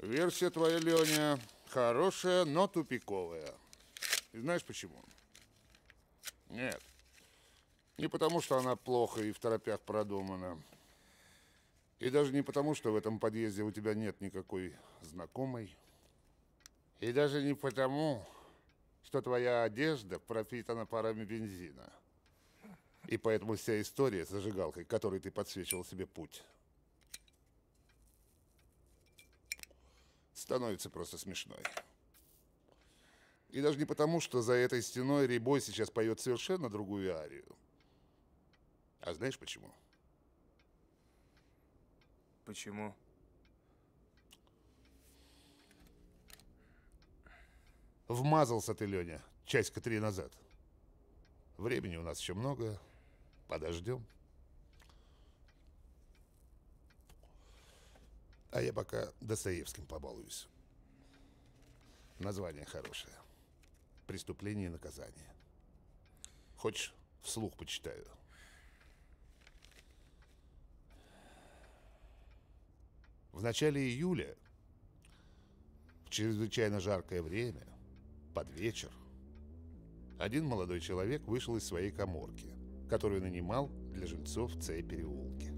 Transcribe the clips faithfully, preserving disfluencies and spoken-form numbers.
Версия твоя, Леня, хорошая, но тупиковая. И знаешь почему? Нет. Не потому, что она плохо и в торопях продумана. И даже не потому, что в этом подъезде у тебя нет никакой знакомой. И даже не потому, что твоя одежда пропитана парами бензина. И поэтому вся история с зажигалкой, которой ты подсвечивал себе путь, становится просто смешной. И даже не потому, что за этой стеной Рябой сейчас поет совершенно другую арию. А знаешь почему? Почему? Вмазался ты, Леня, часика три назад. Времени у нас еще много. Подождем. А я пока Достоевским побалуюсь. Название хорошее. «Преступление и наказание». Хочешь, вслух почитаю? В начале июля, в чрезвычайно жаркое время, под вечер, один молодой человек вышел из своей каморки, которую нанимал для жильцов в Цей-переулке.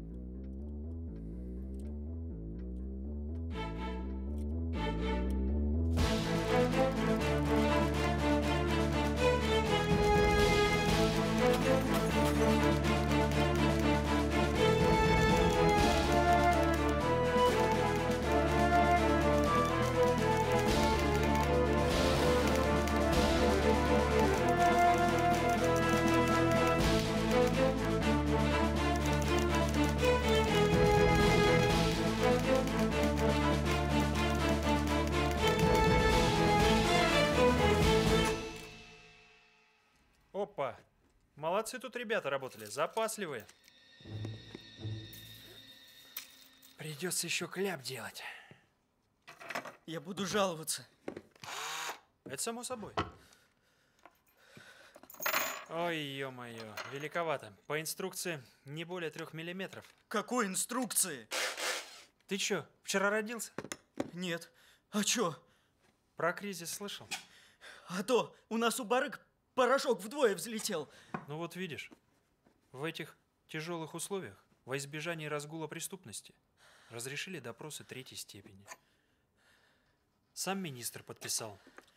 Опа! Молодцы тут ребята работали, запасливые. Придется еще кляп делать. Я буду жаловаться. Это само собой. Ой, ё-моё, великовато. По инструкции не более трех миллиметров. Какой инструкции? Ты чё, вчера родился? Нет. А чё? Про кризис слышал? А то у нас у барыг порошок вдвое взлетел. Ну вот видишь, в этих тяжелых условиях во избежание разгула преступности разрешили допросы третьей степени. Сам министр подписал.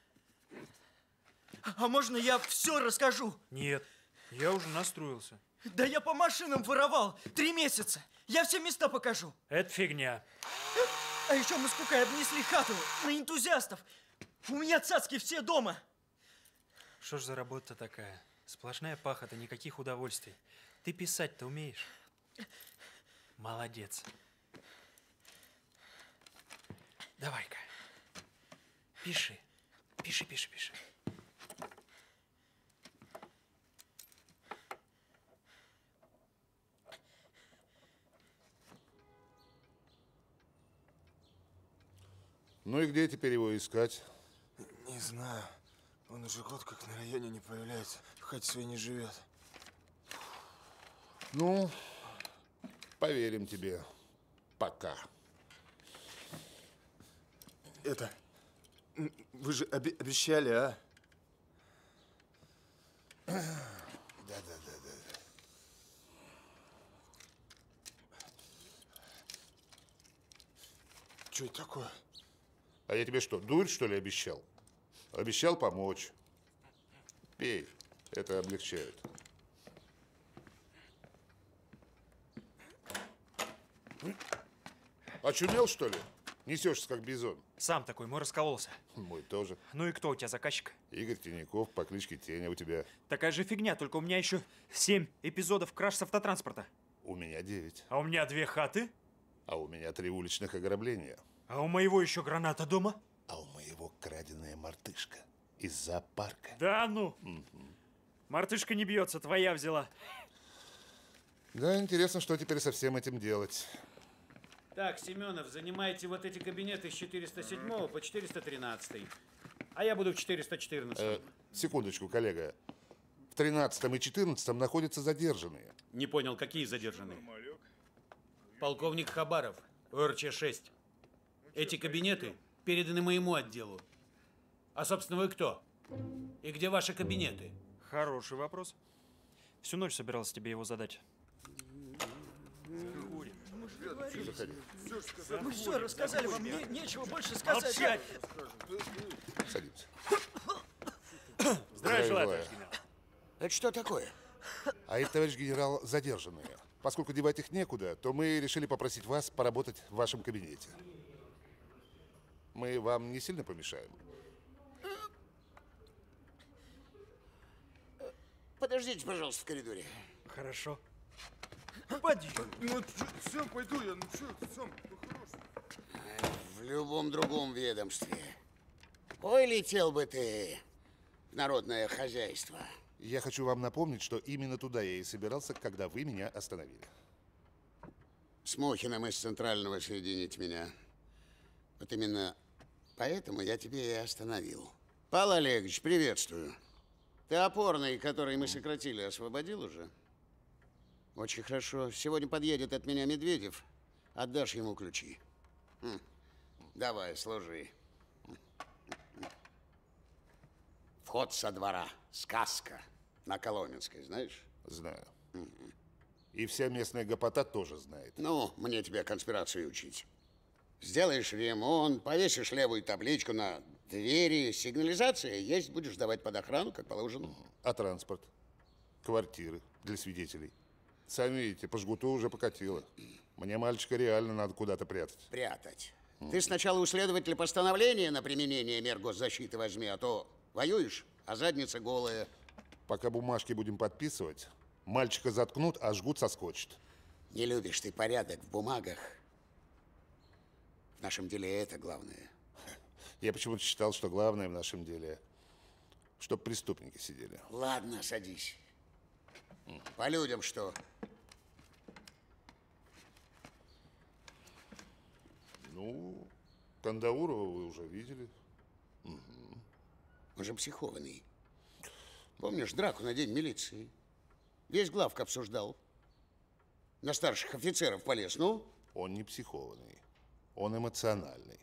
А можно я все расскажу? Нет, я уже настроился. Да я по машинам воровал три месяца. Я все места покажу. Это фигня. А еще мы с Кукой обнесли хату на энтузиастов. У меня цацки все дома. Что ж за работа такая? Сплошная пахота, никаких удовольствий. Ты писать-то умеешь? Молодец. Давай-ка. Пиши. Пиши, пиши, пиши. Ну и где теперь его искать? Не знаю. Он уже год как на районе не появляется. В хате своей не живет. Ну, поверим тебе. Пока. Это... Вы же оби- обещали, а? Да-да-да-да. Что это такое? А я тебе что, дурь, что ли, обещал? Обещал помочь. Пей, это облегчает. Очумел, что ли? Несешься, как бизон. Сам такой, мой раскололся. Мой тоже. Ну и кто у тебя заказчик? Игорь Тиняков по кличке Теня. У тебя? Такая же фигня, только у меня еще семь эпизодов краш с автотранспорта. У меня девять. А у меня две хаты. А у меня три уличных ограбления. А у моего еще граната дома. А у моего краденая мартышка из зоопарка. Да ну? Угу. Мартышка не бьется, твоя взяла. Да, интересно, что теперь со всем этим делать. Так, Семенов, занимайте вот эти кабинеты с четыреста седьмого по четыреста тринадцатый. А я буду в четыреста четырнадцатом. Э, секундочку, коллега. В тринадцатом и четырнадцатом находятся задержанные. Не понял, какие задержанные? Полковник Хабаров, ОРЧ шесть. Эти кабинеты переданы моему отделу. А, собственно, вы кто? И где ваши кабинеты? Хороший вопрос. Всю ночь собирался тебе его задать. Заходи. Мы все рассказали вам, не- нечего больше сказать. Я- Садимся. Здравия желаю, желаю. товарищ генерал. Это что такое? А это, товарищ генерал, задержанные. Поскольку девать их некуда, то мы решили попросить вас поработать в вашем кабинете. Мы вам не сильно помешаем? Подождите, пожалуйста, в коридоре. Хорошо. Поди. Ну, сам пойду я, ну что, сам, ну хорош. В любом другом ведомстве. Ой, летел бы ты в народное хозяйство. Я хочу вам напомнить, что именно туда я и собирался, когда вы меня остановили. С Мохиным из Центрального соединить меня. Вот именно поэтому я тебя и остановил. Павел Олегович, приветствую. Ты опорный, который мы сократили, освободил уже? Очень хорошо. Сегодня подъедет от меня Медведев. Отдашь ему ключи. Хм. Давай, служи. Вход со двора. Сказка. На Коломенской, знаешь? Знаю. И вся местная гопота тоже знает. Ну, мне тебя конспирацию учить. Сделаешь ремонт, повесишь левую табличку на двери, сигнализация есть, будешь давать под охрану, как положено. А транспорт? Квартиры для свидетелей? Сами видите, по жгуту уже покатило. Мне мальчика реально надо куда-то прятать. Прятать. Ты сначала у следователя постановление на применение мер госзащиты возьми, а то воюешь, а задница голая. Пока бумажки будем подписывать, мальчика заткнут, а жгут соскочит. Не любишь ты порядок в бумагах. В нашем деле это главное. Я почему-то считал, что главное в нашем деле, чтоб преступники сидели. Ладно, садись. По людям что? Ну, Кандаурова вы уже видели. Он же психованный. Помнишь драку на день милиции? Весь главк обсуждал. На старших офицеров полез, ну? Он не психованный, он эмоциональный.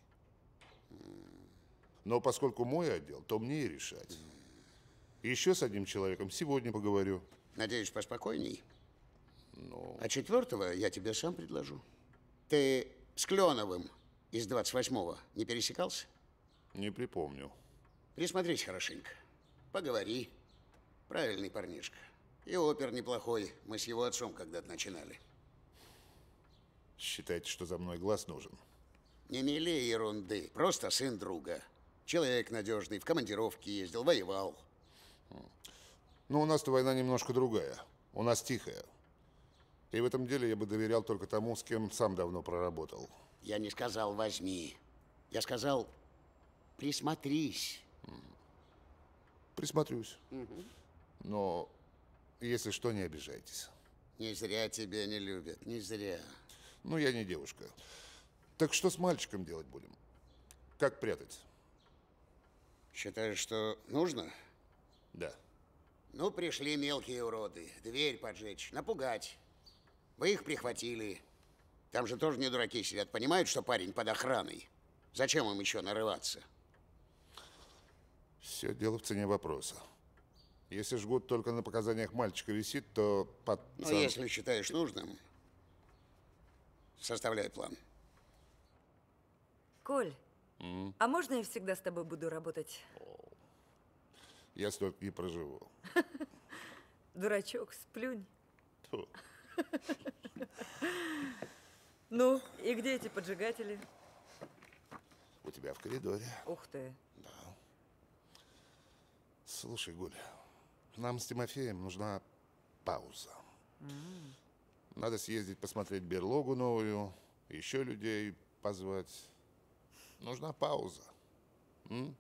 Но поскольку мой отдел, то мне и решать. Еще с одним человеком сегодня поговорю. Надеюсь, поспокойней? Ну, А четвертого я тебе сам предложу. Ты с Кленовым из двадцать восьмого не пересекался? не припомню. Присмотрись хорошенько. Поговори. Правильный парнишка. И опер неплохой. Мы с его отцом когда-то начинали. Считайте, что за мной глаз нужен. Не мели ерунды. Просто сын друга. Человек надежный, в командировке ездил, воевал. Но у нас-то война немножко другая. У нас тихая. И в этом деле я бы доверял только тому, с кем сам давно проработал. Я не сказал возьми. Я сказал присмотрись. Присмотрюсь. Но если что, не обижайтесь. Не зря тебя не любят, не зря. Ну, я не девушка. Так что с мальчиком делать будем? Как прятать? Считаешь, что нужно? Да. Ну, пришли мелкие уроды. Дверь поджечь, напугать. Вы их прихватили. Там же тоже не дураки сидят. Понимают, что парень под охраной. Зачем им еще нарываться? Все дело в цене вопроса. Если жгут только на показаниях мальчика висит, то под... Ну, если считаешь нужным, составляй план. Коль, а можно я всегда с тобой буду работать? Я столько не проживу. Дурачок, сплюнь. Тьфу. Ну, и где эти поджигатели? У тебя в коридоре. Ух ты. Слушай, Гуль, нам с Тимофеем нужна пауза. Надо съездить посмотреть берлогу новую, еще людей позвать. Нужна пауза. М?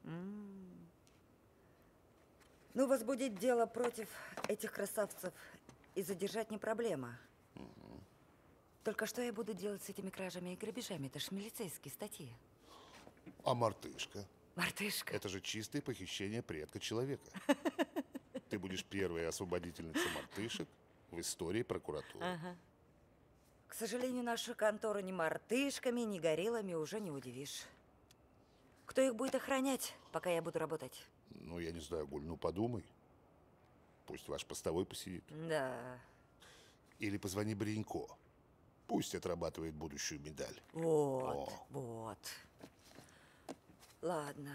Ну, возбудить дело против этих красавцев и задержать не проблема. Только что я буду делать с этими кражами и грабежами? Это ж милицейские статьи. А мартышка? Мартышка. Это же чистое похищение предка человека. Ты будешь первой освободительницей мартышек в истории прокуратуры. Ага. К сожалению, нашу контору ни мартышками, ни гориллами уже не удивишь. Кто их будет охранять, пока я буду работать? Ну, я не знаю, Гуль, ну подумай. Пусть ваш постовой посидит. Да. Или позвони Бринько. Пусть отрабатывает будущую медаль. Вот, О. вот. Ладно.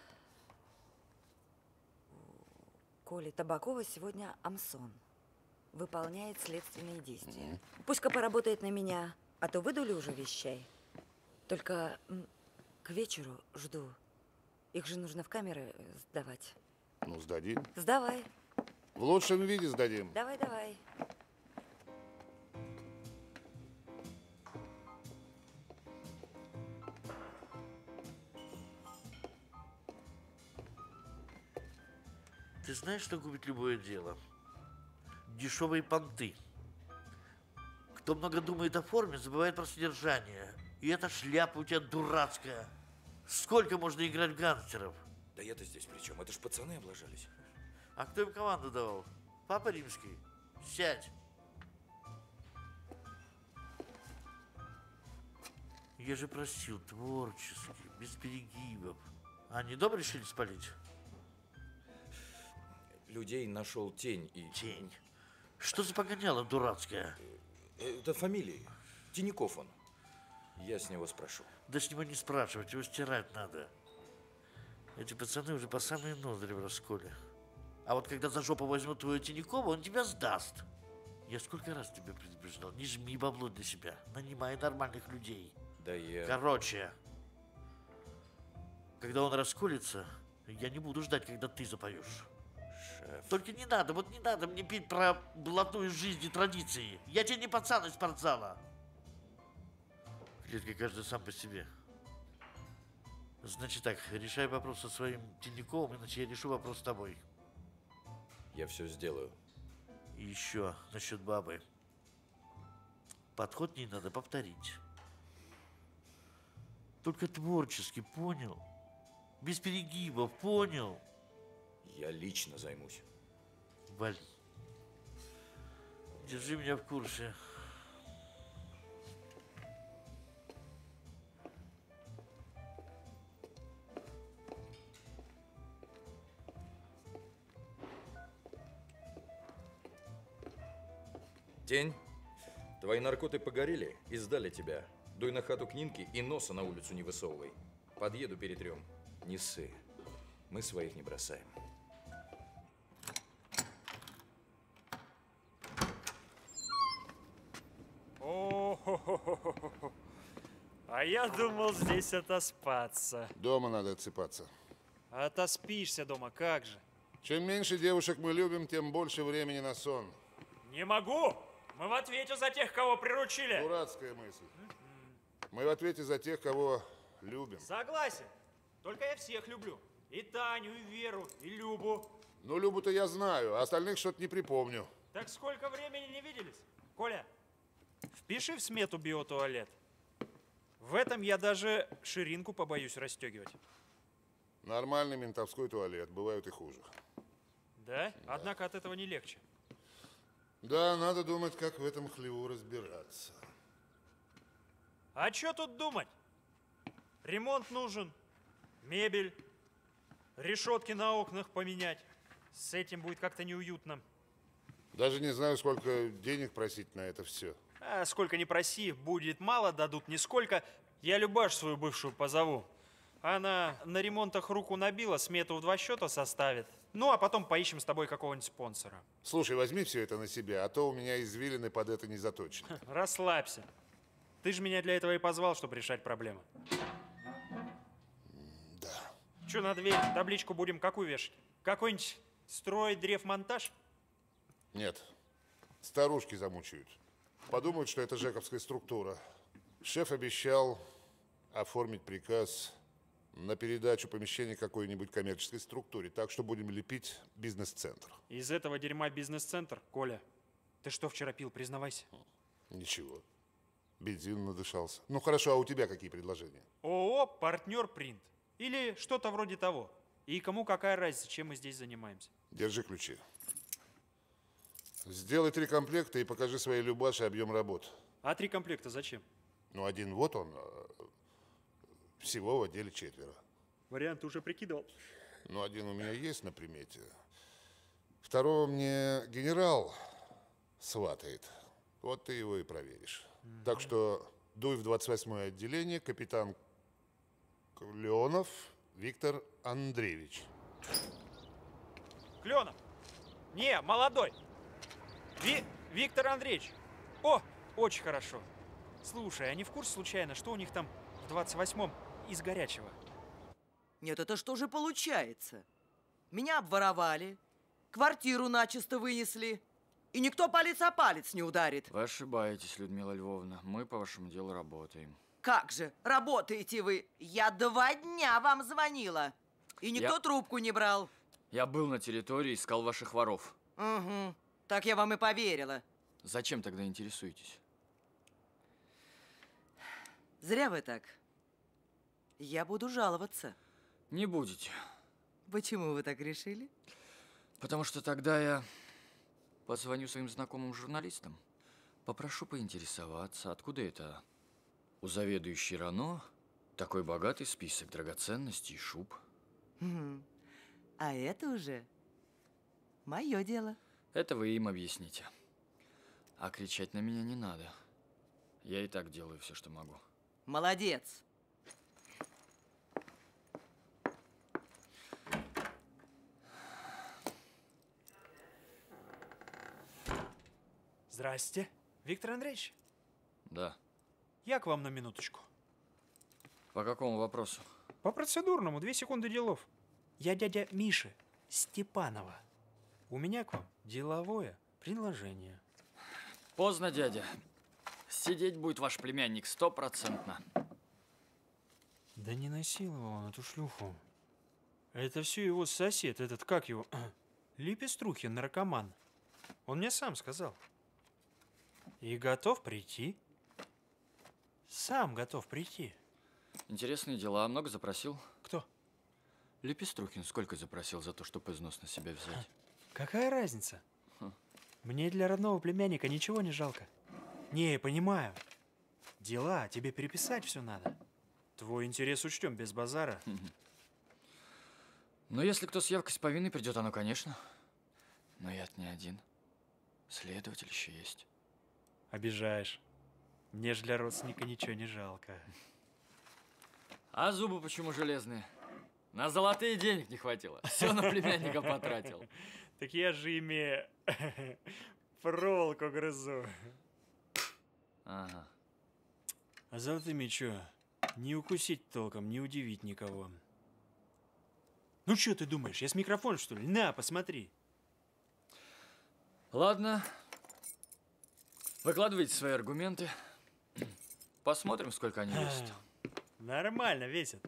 Коля Табакова сегодня Амсон. Выполняет следственные действия. Mm-hmm. Пусть-ка поработает на меня, а то выдули уже вещей. Только м, к вечеру жду. Их же нужно в камеры сдавать. Ну, сдадим. Сдавай. В лучшем виде сдадим. Давай, давай. Ты знаешь, что губит любое дело? Дешевые понты. Кто много думает о форме, забывает про содержание. И эта шляпа у тебя дурацкая. Сколько можно играть в гангстеров? Да я-то здесь при чем? Это ж пацаны облажались. А кто им команду давал? Папа Римский. Сядь. Я же просил творчески, без перегибов. А не дома решили спалить? Людей нашел тень и... Тень? Что за погоняло дурацкая? Это фамилия. Тиняков он. Я с него спрошу. Да с него не спрашивать, его стирать надо. Эти пацаны уже по самые ноздри в расколе. А вот когда за жопу возьмут твою Тинякова, он тебя сдаст. Я сколько раз тебя предупреждал, не жми бабло для себя, нанимай нормальных людей. Да я... Короче, когда он расколется, я не буду ждать, когда ты запоешь. Шеф. Только не надо, вот не надо мне пить про блатную жизнь и традиции. Я тебе не пацан из спортзала. Клетка каждый сам по себе. Значит так, решай вопрос со своим Тиньяковым, иначе я решу вопрос с тобой. Я все сделаю. И еще насчет бабы. Подход не надо повторить. Только творчески, понял? Без перегибов, понял? Я лично займусь. Вали. Держи меня в курсе. Тень, твои наркоты погорели и сдали тебя. Дуй на хату к Нинке и носа на улицу не высовывай. Подъеду перетрем. Не ссы. Мы своих не бросаем. О-хо-хо-хо-хо. А я думал здесь отоспаться. Дома надо отсыпаться. Отоспишься дома, как же? Чем меньше девушек мы любим, тем больше времени на сон. Не могу! Мы в ответе за тех, кого приручили. Дурацкая мысль. Мы в ответе за тех, кого любим. Согласен. Только я всех люблю. И Таню, и Веру, и Любу. Ну, Любу-то я знаю, а остальных что-то не припомню. Так сколько времени не виделись? Коля, впиши в смету биотуалет. В этом я даже ширинку побоюсь расстегивать. Нормальный ментовской туалет, бывают и хуже. Да? Да. Однако от этого не легче. Да, надо думать, как в этом хлеву разбираться. А что тут думать? Ремонт нужен, мебель, решетки на окнах поменять. С этим будет как-то неуютно. Даже не знаю, сколько денег просить на это все. А сколько не проси, будет мало, дадут нисколько. Я Любаш свою бывшую позову. Она на ремонтах руку набила, смету в два счета составит. Ну, а потом поищем с тобой какого-нибудь спонсора. Слушай, возьми все это на себя, а то у меня извилины под это не заточены. Расслабься. Ты же меня для этого и позвал, чтобы решать проблемы. Да. Че на дверь? Табличку будем какую вешать? Какой-нибудь строй древмонтаж? Нет. Старушки замучают. Подумают, что это жековская структура. Шеф обещал оформить приказ на передачу помещения какой-нибудь коммерческой структуре. Так что будем лепить бизнес-центр. Из этого дерьма бизнес-центр? Коля, ты что вчера пил, признавайся? Ничего. Бензин надышался. Ну хорошо, а у тебя какие предложения? ООО «Партнер Принт». Или что-то вроде того. И кому какая разница, чем мы здесь занимаемся? Держи ключи. Сделай три комплекта и покажи своей Любаше объем работ. А три комплекта зачем? Ну, один вот он, а всего в отделе четверо. Вариант уже прикидывал. Ну, один у меня есть на примете. Второго мне генерал сватает. Вот ты его и проверишь. Mm-hmm. Так что дуй в двадцать восьмое отделение, капитан Леонов Виктор Андреевич. Кленов! Не, молодой! Ви Виктор Андреевич! О, очень хорошо. Слушай, а не в курсе случайно, что у них там в двадцать восьмом из горячего? Нет, это что же получается? Меня обворовали, квартиру начисто вынесли, и никто палец о палец не ударит. Вы ошибаетесь, Людмила Львовна. Мы по вашему делу работаем. Как же, работаете вы? Я два дня вам звонила, и никто Я... трубку не брал. Я был на территории, искал ваших воров. Угу, так я вам и поверила. Зачем тогда интересуетесь? Зря вы так. Я буду жаловаться. Не будете. Почему вы так решили? Потому что тогда я позвоню своим знакомым журналистам, попрошу поинтересоваться, откуда это у заведующей РАНО такой богатый список драгоценностей и шуб. Угу. А это уже мое дело. Это вы им объясните. А кричать на меня не надо. Я и так делаю все, что могу. Молодец. Здрасте, Виктор Андреевич. Да. Я к вам на минуточку. По какому вопросу? По процедурному, две секунды делов. Я дядя Миши Степанова. У меня к вам деловое предложение. Поздно, дядя. Сидеть будет ваш племянник стопроцентно. Да не насиловал он эту шлюху. Это все его сосед, этот, как его, Лепеструхин, наркоман. Он мне сам сказал. И готов прийти. Сам готов прийти. Интересные дела. Много запросил? Кто? Лепеструхин сколько запросил за то, чтобы износ на себя взять? Какая разница? Хм. Мне для родного племянника ничего не жалко. Не, понимаю. Дела, тебе переписать все надо. Твой интерес учтем без базара. Но если кто с явкой с повинной придет, оно, конечно. Но я-то не один. Следователь еще есть. Обижаешь. Мне ж для родственника ничего не жалко. А зубы почему железные? На золотые денег не хватило. Все на племянника потратил. Так я же ими проволоку грызу. Ага. А золотыми что? Не укусить толком, не удивить никого. Ну что ты думаешь, я с микрофоном, что ли? На, посмотри. Ладно. Выкладывайте свои аргументы. Посмотрим, сколько они весят. Нормально весят.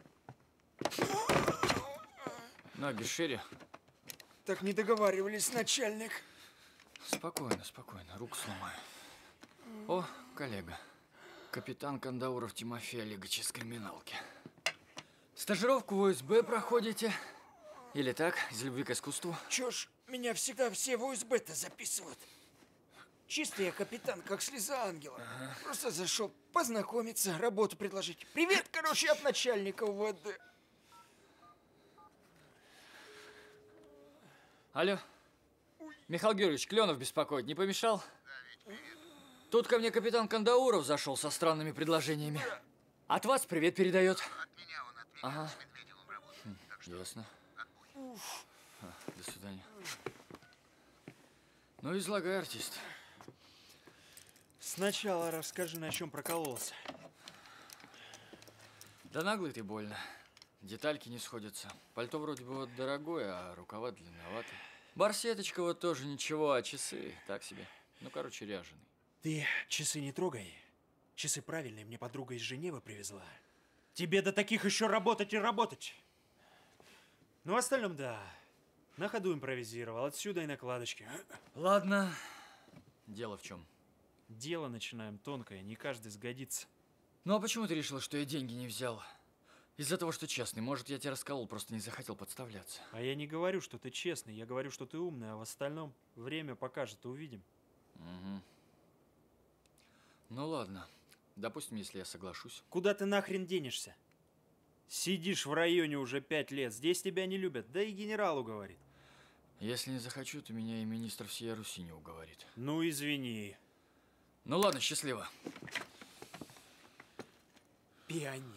Ноги шире. Так не договаривались, начальник. Спокойно, спокойно. Руку сломаю. О, коллега. Капитан Кандауров Тимофей Олегович из криминалки. Стажировку в ОСБ проходите? Или так, из любви к искусству? Чё ж, меня всегда все в ОСБ-то записывают. Чисто я капитан, как слеза ангела. Ага. Просто зашел познакомиться, работу предложить. Привет, короче, от начальника УВД. Алло. Михаил Георгиевич, Кленов беспокоит, не помешал? Тут ко мне капитан Кандауров зашел со странными предложениями. От вас привет передает. От меня он, от меня ага. с Медведевым работает. Так что ясно. А, до свидания. Ну, излагай, артист. Сначала расскажи, на чем прокололся. Да наглый ты больно. Детальки не сходятся. Пальто вроде бы вот дорогое, а рукава длинноватые. Барсеточка вот тоже ничего, а часы так себе. Ну, короче, ряженый. Ты часы не трогай. Часы правильные мне подруга из Женевы привезла. Тебе до таких еще работать и работать. Ну, в остальном, да. На ходу импровизировал. Отсюда и накладочки. Ладно. Дело в чем? Дело начинаем тонкое, не каждый сгодится. Ну, а почему ты решила, что я деньги не взял? Из-за того, что честный. Может, я тебя расколол, просто не захотел подставляться. А я не говорю, что ты честный, я говорю, что ты умный, а в остальном время покажет, увидим. Угу. Ну ладно. Допустим, если я соглашусь. Куда ты нахрен денешься? Сидишь в районе уже пять лет, здесь тебя не любят, да и генерал уговорит. Если не захочу, то меня и министр всей Руси не уговорит. Ну, извини. Ну ладно, счастливо. Пионер.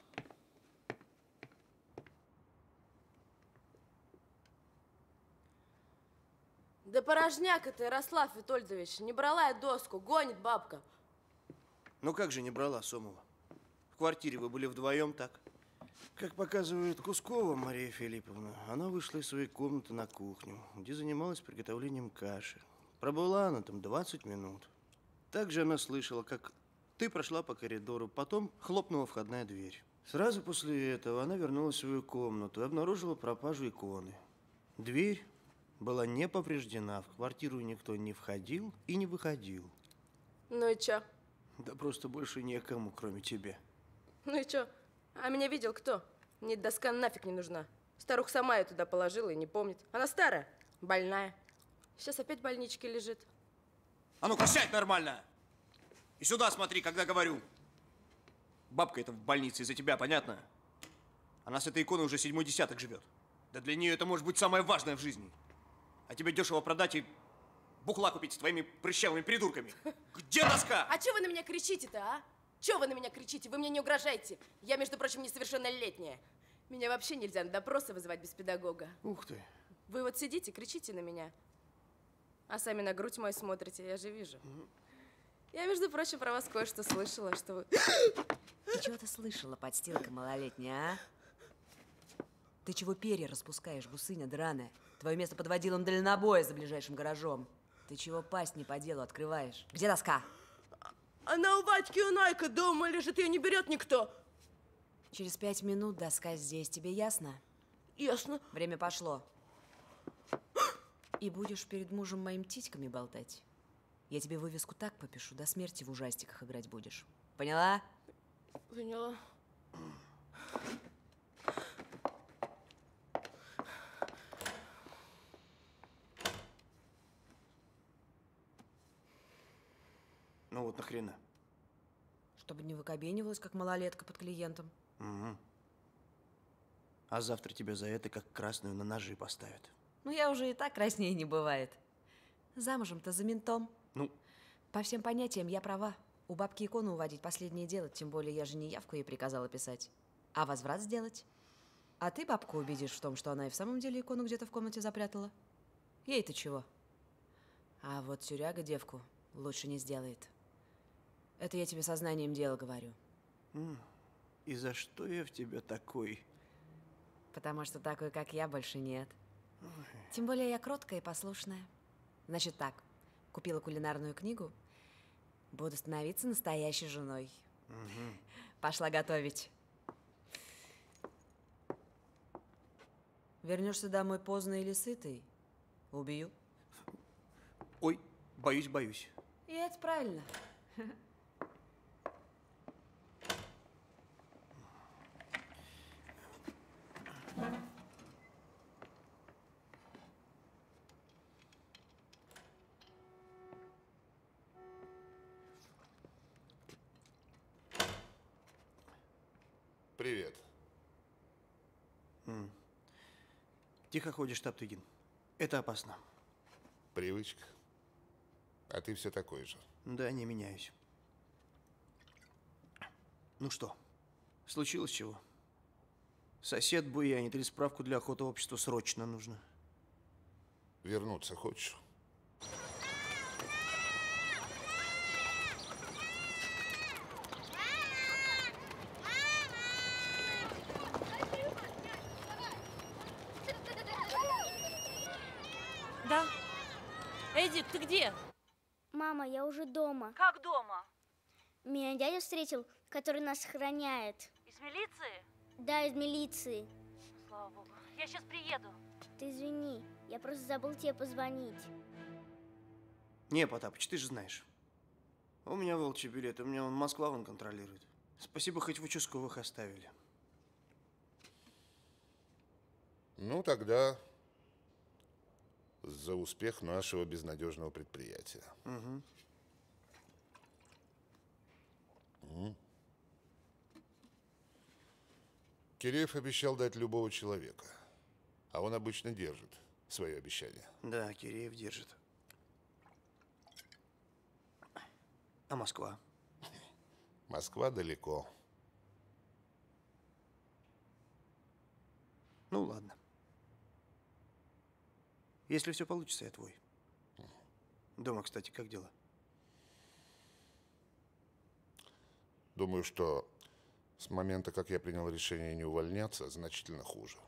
Да порожняк это, Ярослав Витольдович. Не брала я доску, гонит бабка. Ну как же не брала, Сомова? В квартире вы были вдвоем, так? Как показывает Кускова Мария Филипповна, она вышла из своей комнаты на кухню, где занималась приготовлением каши. Пробыла она там двадцать минут. Также она слышала, как ты прошла по коридору, потом хлопнула входная дверь. Сразу после этого она вернулась в свою комнату и обнаружила пропажу иконы. Дверь была не повреждена, в квартиру никто не входил и не выходил. Ну и чё? Да просто больше некому, кроме тебя. Ну и чё? А меня видел кто? Мне доска нафиг не нужна. Старуха сама ее туда положила и не помнит. Она старая, больная. Сейчас опять в больничке лежит. А ну-ка сядь нормально! И сюда смотри, когда говорю. Бабка эта в больнице из-за тебя, понятно? Она с этой иконой уже седьмой десяток живет. Да для нее это может быть самое важное в жизни. А тебе дешево продать и бухла купить с твоими прыщавыми придурками. Где доска? А чё вы на меня кричите-то, а? Чё вы на меня кричите? Вы мне не угрожаете. Я, между прочим, несовершеннолетняя. Меня вообще нельзя на допросы вызывать без педагога. Ух ты. Вы вот сидите, кричите на меня. А сами на грудь мою смотрите, я же вижу. Я, между прочим, про вас кое-что слышала, что вы... Ты чего ты слышала, подстилка малолетняя, а? Ты чего перья распускаешь, гусыня драная? Твое место под водилом дальнобоя за ближайшим гаражом. Ты чего пасть не по делу открываешь? Где доска? Она у Вадьки у Найка дома лежит, ее не берет никто. Через пять минут доска здесь, тебе ясно? Ясно. Время пошло. И будешь перед мужем моим титьками болтать. Я тебе вывеску так попишу, до смерти в ужастиках играть будешь. Поняла? Поняла. Ну вот нахрена? Чтобы не выкобенивалась, как малолетка под клиентом. Угу. А завтра тебя за это как красную на ножи поставят. Ну, я уже и так краснее не бывает. Замужем-то за ментом. Ну? По всем понятиям я права. У бабки икону уводить последнее дело, тем более я же не явку ей приказала писать, а возврат сделать. А ты бабку убедишь в том, что она и в самом деле икону где-то в комнате запрятала. Ей-то чего? А вот тюряга девку лучше не сделает. Это я тебе сознанием дела говорю. И за что я в тебя такой? Потому что такой, как я, больше нет. Тем более я кроткая и послушная. Значит так, купила кулинарную книгу, буду становиться настоящей женой. Угу. Пошла готовить. Вернешься домой поздно или сытый, убью. Ой, боюсь, боюсь. И это правильно. Привет. М. Тихо ходишь, Топтыгин. Это опасно. Привычка. А ты все такой же. Да, не меняюсь. Ну что, случилось чего? Сосед буянит или справку для охоты общества срочно нужно? Вернуться хочешь? Да. Эдик, ты где? Мама, я уже дома. Как дома? Меня дядя встретил, который нас охраняет. Из милиции? Да, из милиции. Слава богу. Я сейчас приеду. Ты извини, я просто забыл тебе позвонить. Не, Потапыч, ты же знаешь. У меня волчий билет, у меня он Москва вон контролирует. Спасибо, хоть в участковых оставили. Ну, тогда за успех нашего безнадежного предприятия. Угу. М. Киреев обещал дать любого человека, а он обычно держит свои обещания. Да, Киреев держит. А Москва? Москва далеко. Ну, ладно. Если все получится, я твой. Дома, кстати, как дела? Думаю, что с момента, как я принял решение не увольняться, значительно хуже.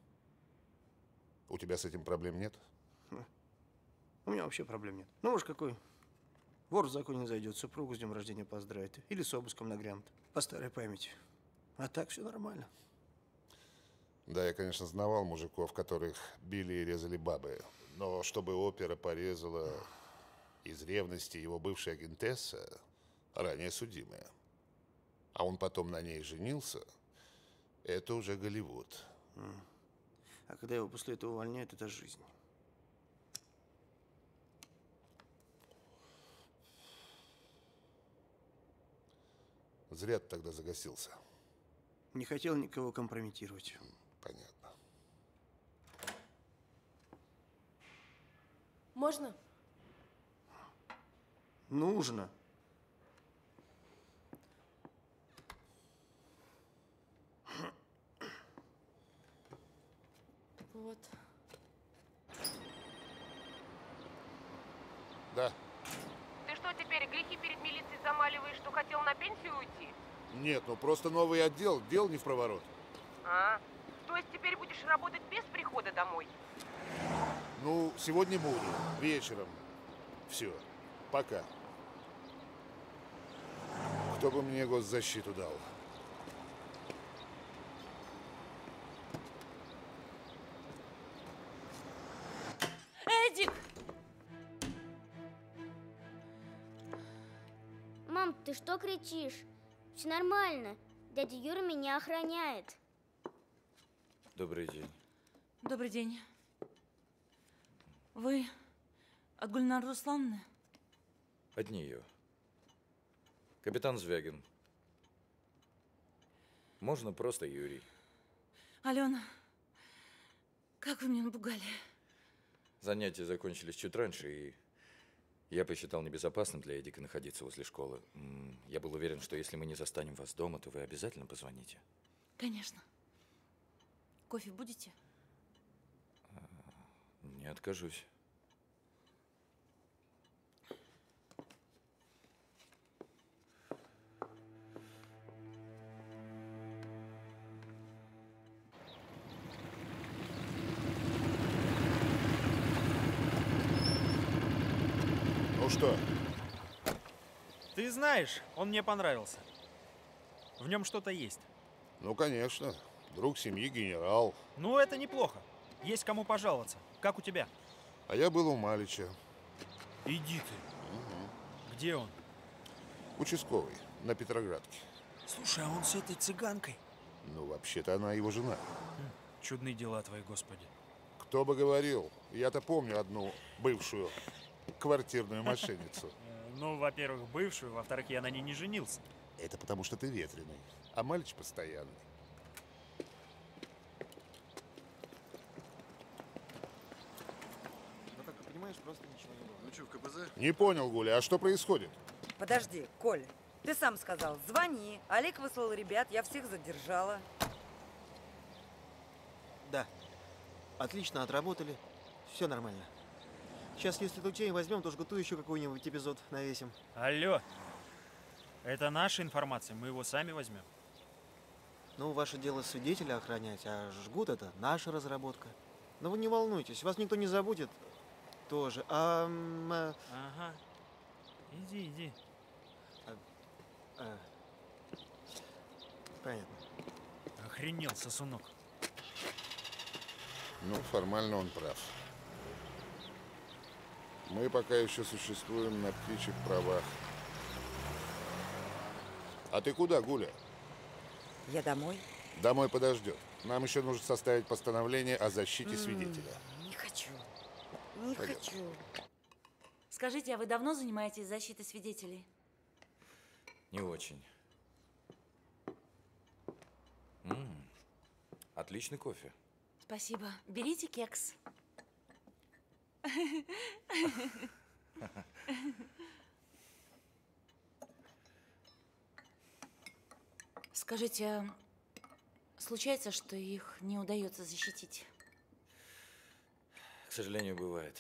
У тебя с этим проблем нет? У меня вообще проблем нет. Ну уж какой. Вор в законе не зайдет, супругу с днем рождения поздравит. Или с обыском нагрянут. По старой памяти. А так все нормально. Да, я, конечно, знавал мужиков, которых били и резали бабы. Но чтобы опера порезала из ревности его бывшая агентесса, ранее судимая, а он потом на ней женился, это уже Голливуд. А когда его после этого увольняют, это жизнь. Зря ты тогда загасился. Не хотел никого компрометировать. Понятно. Можно? Нужно. Вот. Да. Ты что теперь грехи перед милицией замаливаешь, что хотел на пенсию уйти? Нет, ну просто новый отдел, дел не в проворот. А? То есть теперь будешь работать без прихода домой? Ну, сегодня буду, вечером. Все, пока. Кто бы мне госзащиту дал? Эдик! Мам, ты что кричишь? Все нормально. Дядя Юра меня охраняет. Добрый день. Добрый день. Вы от Гульнары Руслановны? От нее. Капитан Звягин. Можно просто Юрий. Алена, как вы меня напугали. Занятия закончились чуть раньше, и я посчитал небезопасным для Эдика находиться возле школы. М, Я был уверен, что если мы не застанем вас дома, то вы обязательно позвоните. Конечно. Кофе будете? Не откажусь. Ну что? Ты знаешь, он мне понравился. В нем что-то есть. Ну, конечно. Друг семьи, генерал. Ну, это неплохо. Есть кому пожаловаться. Как у тебя? А я был у Малича. Иди ты. Угу. Где он? Участковый, на Петроградке. Слушай, а он с этой цыганкой? Ну, вообще-то она его жена. Чудные дела твои, Господи. Кто бы говорил. Я-то помню одну бывшую квартирную мошенницу. Ну, во-первых, бывшую, во-вторых, я на ней не женился. Это потому, что ты ветреный, а Малич постоянный. Ну, как ты понимаешь, просто ничего не было. Ну что, в КПЗ? Не понял, Гуля, а что происходит? Подожди, Коль, ты сам сказал, звони. Олег выслал ребят, я всех задержала. Да. Отлично отработали. Все нормально. Сейчас, если тучей возьмем, то жгуту еще какой-нибудь эпизод навесим. Алло. Это наша информация, мы его сами возьмем. Ну, ваше дело свидетеля охранять, а жгут это наша разработка. Но вы не волнуйтесь, вас никто не забудет. Тоже. А, м, а... Ага. Иди, иди. А, а... Понятно. Охренел, сосунок. Ну, формально он прав. Мы пока еще существуем на птичьих правах. А ты куда, Гуля? Я домой. Домой подождет. Нам еще нужно составить постановление о защите свидетеля. Не хочу. Не Пойдем. хочу. Скажите, а вы давно занимаетесь защитой свидетелей? Не очень. М, отличный кофе. Спасибо. Берите кекс. Скажите, а случается, что их не удается защитить? К сожалению, бывает.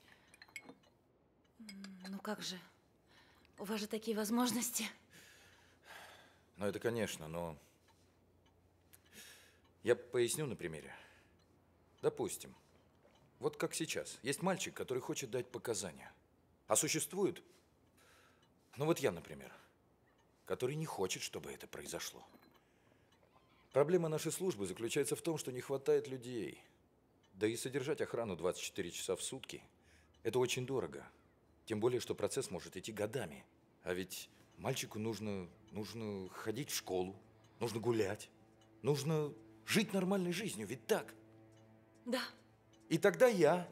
Ну как же? У вас же такие возможности. Ну, это конечно, но... Я поясню на примере. Допустим, вот как сейчас. Есть мальчик, который хочет дать показания. А существует, ну вот я, например, который не хочет, чтобы это произошло. Проблема нашей службы заключается в том, что не хватает людей. Да и содержать охрану двадцать четыре часа в сутки – это очень дорого. Тем более, что процесс может идти годами. А ведь мальчику нужно, нужно ходить в школу, нужно гулять, нужно жить нормальной жизнью, ведь так? Да. И тогда я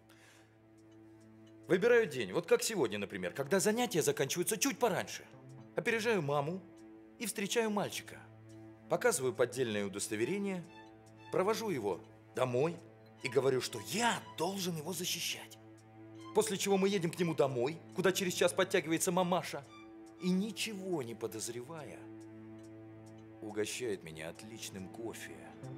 выбираю день, вот как сегодня, например, когда занятия заканчиваются чуть пораньше. Опережаю маму и встречаю мальчика. Показываю поддельное удостоверение, провожу его домой и говорю, что я должен его защищать. После чего мы едем к нему домой, куда через час подтягивается мамаша, и ничего не подозревая, угощает меня отличным кофе.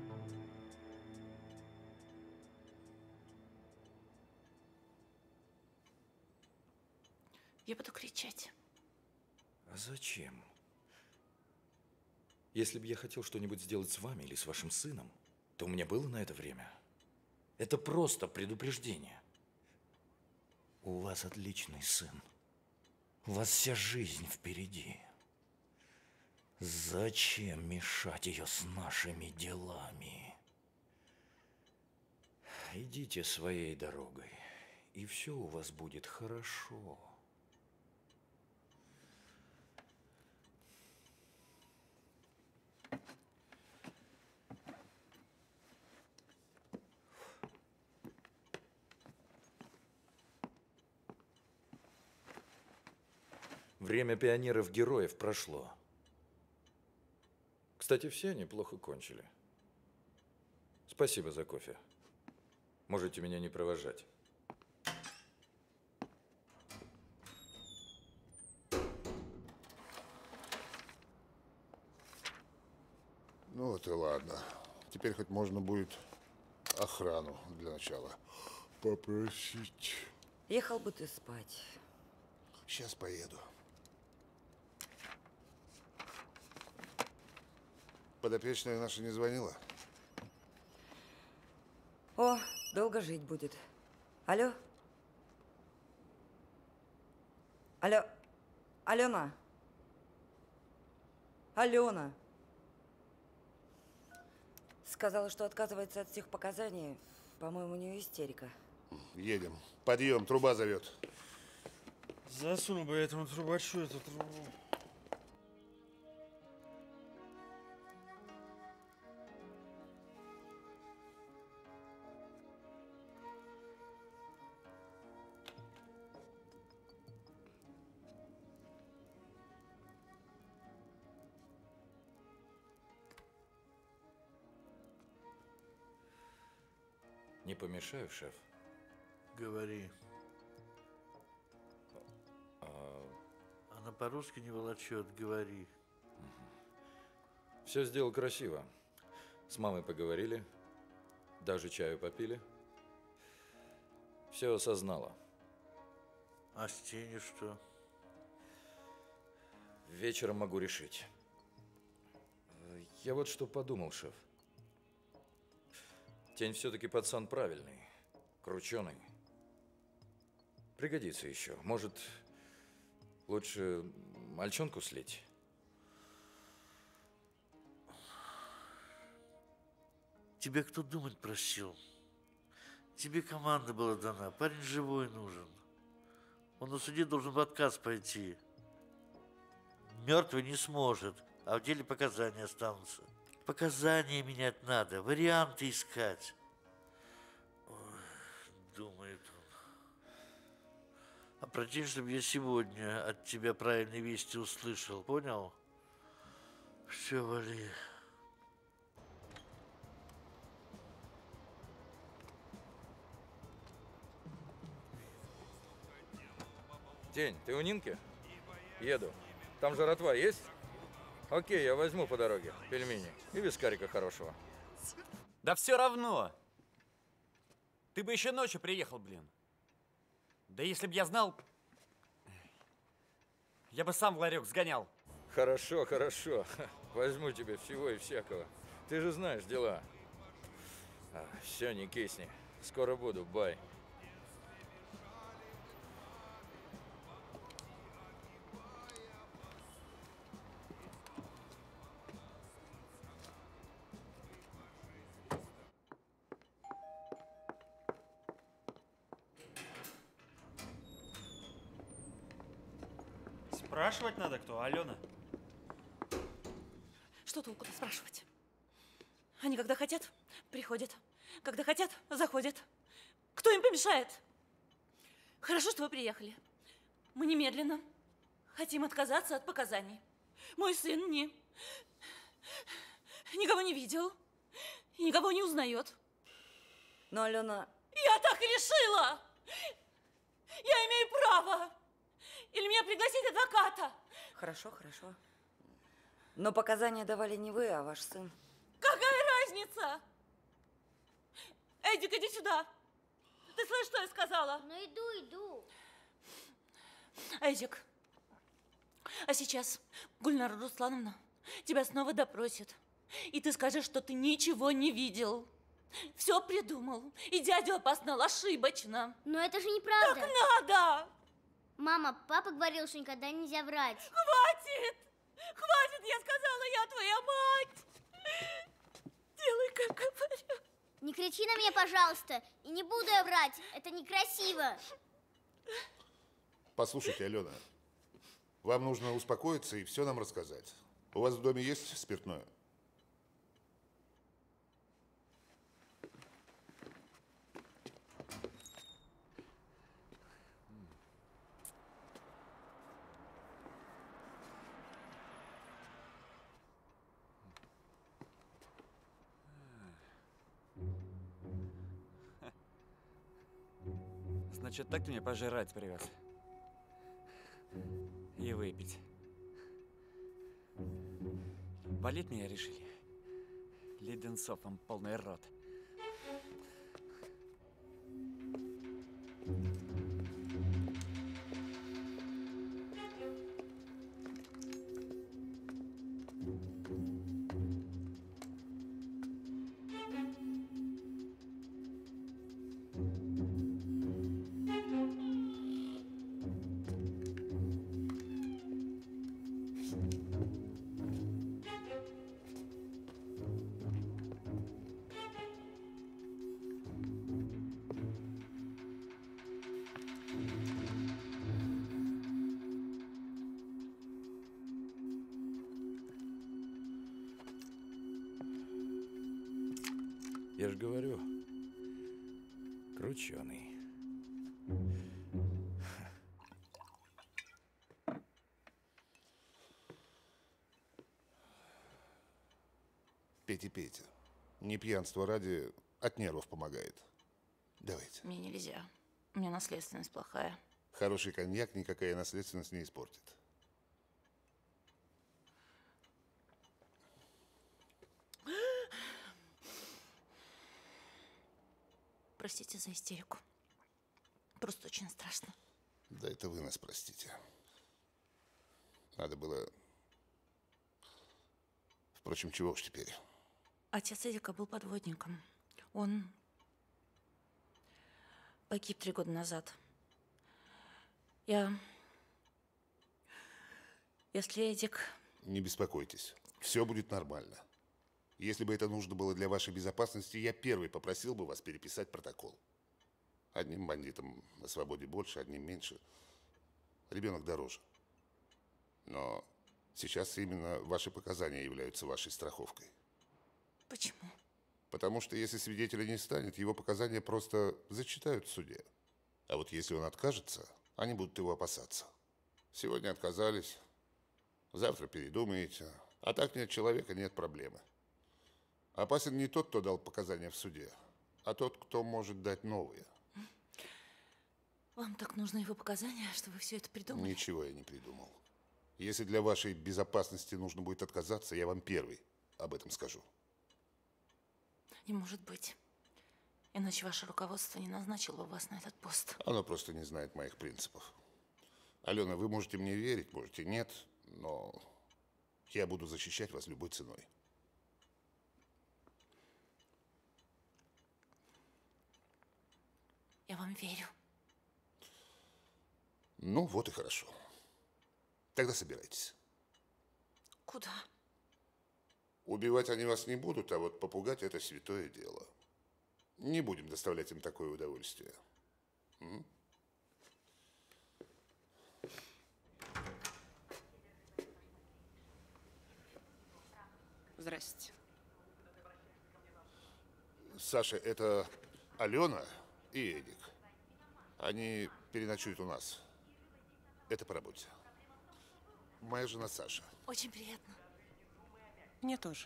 Я буду кричать. А зачем? Если бы я хотел что-нибудь сделать с вами или с вашим сыном, то у меня было на это время. Это просто предупреждение. У вас отличный сын. У вас вся жизнь впереди. Зачем мешать ее с нашими делами? Идите своей дорогой, и все у вас будет хорошо. Время пионеров-героев прошло. Кстати, все неплохо кончили. Спасибо за кофе. Можете меня не провожать. Ну вот и ладно. Теперь хоть можно будет охрану для начала попросить. Ехал бы ты спать. Сейчас поеду. Подопечная наша не звонила? О, долго жить будет. Алло? Алло? Алена? Алена? Сказала, что отказывается от всех показаний. По-моему, у нее истерика. Едем. Подъем, труба зовет. Засунул бы я этому трубачу эту трубу. Не помешаю, шеф? Говори. А... Она по-русски не волочет, говори. Все сделал красиво. С мамой поговорили, даже чаю попили. Все осознала. А с тенью что? Вечером могу решить. Я вот что подумал, шеф. Тень все-таки пацан правильный, крученый. Пригодится еще. Может, лучше мальчонку слить? Тебя кто думать просил? Тебе команда была дана, парень живой нужен. Он на суде должен в отказ пойти. Мертвый не сможет, а в деле показания останутся. Показания менять надо, варианты искать. Ой, думает он. А прочти, чтобы я сегодня от тебя правильные вести услышал, понял? Все, вали. Тень, ты у Нинки? Еду. Там жратва есть? Окей, я возьму по дороге пельмени и вискарика хорошего. Да все равно. Ты бы еще ночью приехал, блин. Да если б я знал, я бы сам в ларек сгонял. Хорошо, хорошо. Возьму тебе всего и всякого. Ты же знаешь дела. А, все, не кисни. Скоро буду, бай. Спрашивать надо кто, Алена? Что толку-то спрашивать? Они когда хотят, приходят. Когда хотят, заходят. Кто им помешает? Хорошо, что вы приехали. Мы немедленно хотим отказаться от показаний. Мой сын не... никого не видел. И никого не узнает. Но, Алена... Я так и решила! Я имею право! Или мне пригласить адвоката? Хорошо, хорошо. Но показания давали не вы, а ваш сын. Какая разница? Эдик, иди сюда. Ты слышишь, что я сказала? Ну иду, иду. Эдик, а сейчас Гульнара Руслановна тебя снова допросит. И ты скажешь, что ты ничего не видел. Все придумал. И дядю опознал ошибочно. Но это же неправда. Так надо! Мама, папа говорил, что никогда нельзя врать. Хватит! Хватит, я сказала, я твоя мать! Делай, как говорю. Не кричи на меня, пожалуйста. И не буду я врать. Это некрасиво. Послушайте, Алена, вам нужно успокоиться и все нам рассказать. У вас в доме есть спиртное? Значит, так ты мне пожрать привез. И выпить. Болеть меня решили. Леденцов вам полный рот. Я же говорю, крученый. Пейте, пейте. Не пьянство ради, от нервов помогает. Давайте. Мне нельзя. У меня наследственность плохая. Хороший коньяк никакая наследственность не испортит. Простите за истерику. Просто очень страшно. Да это вы нас простите. Надо было... Впрочем, чего уж теперь. Отец Эдика был подводником. Он погиб три года назад. Я... Если Эдик... Не беспокойтесь. Все будет нормально. Если бы это нужно было для вашей безопасности, я первый попросил бы вас переписать протокол. Одним бандитам на свободе больше, одним меньше. Ребенок дороже. Но сейчас именно ваши показания являются вашей страховкой. Почему? Потому что если свидетеля не станет, его показания просто зачитают в суде. А вот если он откажется, они будут его опасаться. Сегодня отказались, завтра передумаете. А так нет человека, нет проблемы. Опасен не тот, кто дал показания в суде, а тот, кто может дать новые. Вам так нужны его показания, что вы все это придумали? Ничего я не придумал. Если для вашей безопасности нужно будет отказаться, я вам первый об этом скажу. Не может быть. Иначе ваше руководство не назначило бы вас на этот пост. Оно просто не знает моих принципов. Алена, вы можете мне верить, можете нет, но я буду защищать вас любой ценой. Я вам верю. Ну, вот и хорошо. Тогда собирайтесь. Куда? Убивать они вас не будут, а вот попугать – это святое дело. Не будем доставлять им такое удовольствие. М? Здрасте. Саша, это Алена и Эдик. Они переночуют у нас. Это по работе. Моя жена Саша. Очень приятно. Мне тоже.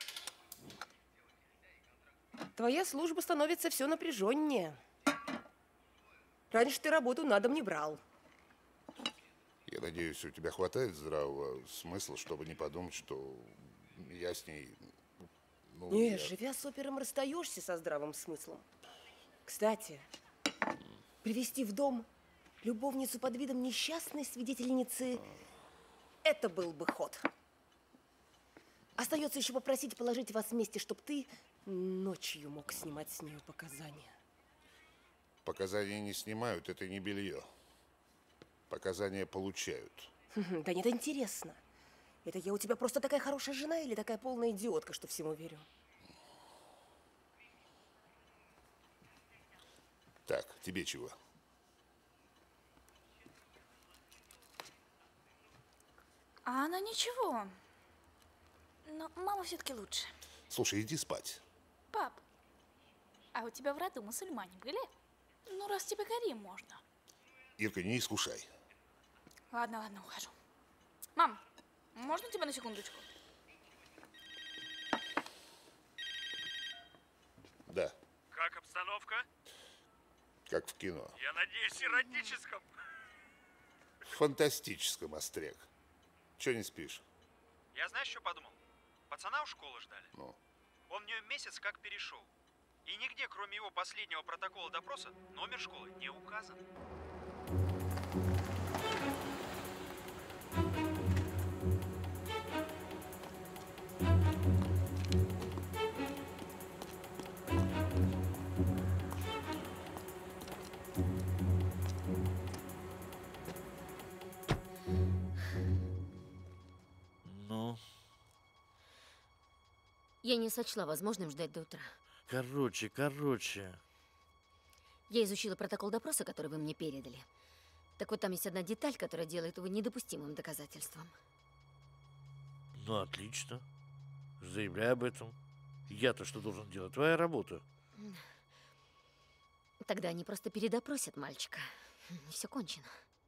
Твоя служба становится все напряженнее. Раньше ты работу на дом не брал. Я надеюсь, у тебя хватает здравого смысла, чтобы не подумать, что я с ней... Ну, Не, я... живя с опером, расстаешься со здравым смыслом. Кстати, привести в дом любовницу под видом несчастной свидетельницы – это был бы ход. Остается еще попросить положить вас вместе, чтобы ты ночью мог снимать с нее показания. Показания не снимают, это не белье. Показания получают. Да нет, интересно. Это я у тебя просто такая хорошая жена или такая полная идиотка, что всему верю? Так, тебе чего? А она ничего. Но мама все-таки лучше. Слушай, иди спать. Пап, а у тебя в роду мусульмане были? Ну, раз тебе Карим можно. Ирка, не искушай. Ладно, ладно, ухожу. Мам, можно тебя на секундочку? Да, Как обстановка? как в кино. Я надеюсь, эротическом. В фантастическом, Остряк. Чего не спишь? Я знаешь, что подумал? Пацана у школы ждали. Ну, Он в нее месяц как перешел. И нигде, кроме его последнего протокола допроса, номер школы не указан. Ну, Я не сочла возможным ждать до утра. короче, короче. Я изучила протокол допроса, который вы мне передали. Так вот, там есть одна деталь, которая делает его недопустимым доказательством. Ну, отлично. Заявляй об этом. Я-то что должен делать? Твоя работа. Тогда они просто передопросят мальчика. И все кончено.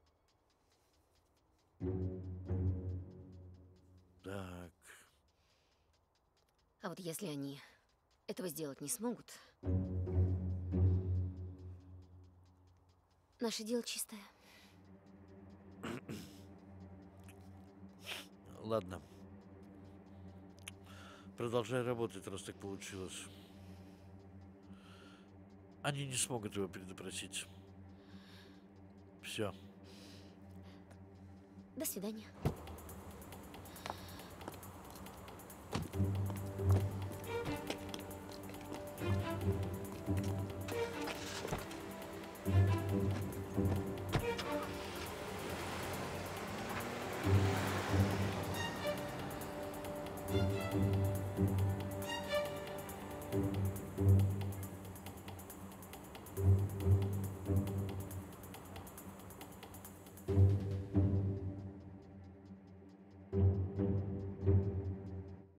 Так. А вот если они этого сделать не смогут, наше дело чистое. Ладно. Продолжай работать, раз так получилось. Они не смогут его предотвратить. Все. До свидания.